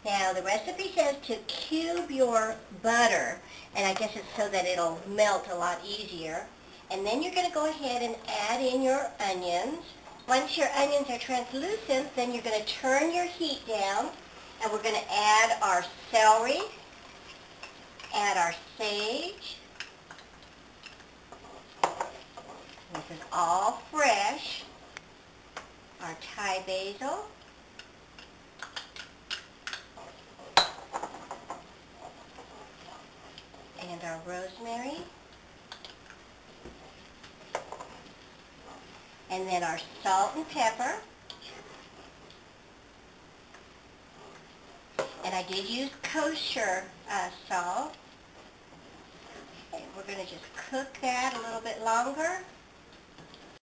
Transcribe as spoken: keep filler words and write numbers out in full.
Now the recipe says to cube your butter, and I guess it's so that it'll melt a lot easier. And then you're going to go ahead and add in your onions. Once your onions are translucent, then you're going to turn your heat down, and we're going to add our celery, add our sage. This is all fresh. Our Thai basil. And our rosemary. And then our salt and pepper. And I did use kosher uh, salt. And we're going to just cook that a little bit longer.